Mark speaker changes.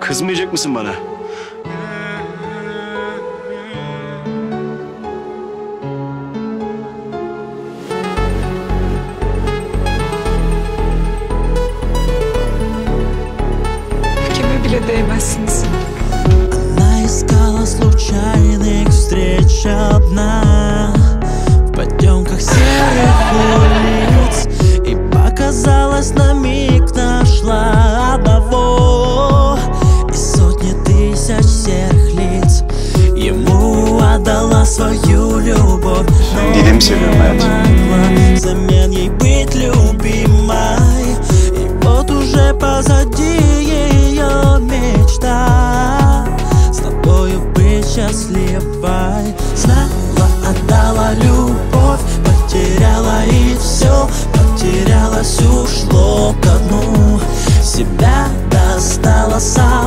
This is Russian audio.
Speaker 1: Kızmayacak mısın bana?
Speaker 2: Kime bile değmezsiniz.
Speaker 3: Она искала случайных встреч одна в потемках серых улиц, и показалось, на миг нашла одного из сотни тысяч серых лиц. Ему отдала свою любовь, но не могла взамен ей быть любимой. И вот уже позади ее мечта с тобою быть счастливой. Знала, отдала любовь, потеряла и все, потерялась, ушло ко дну. Себя достала сам.